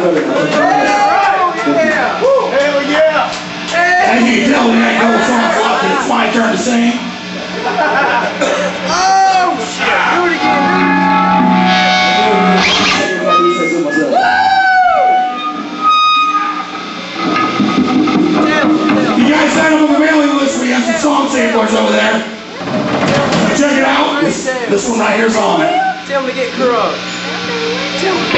yeah! Hell yeah! And you tell me that goes on up and it's my turn to sing. Oh shit! Do it again! You guys sign up on the mailing list. We have some song samplers over there. So check it out. This one right here's on it. Tell him to get crunk.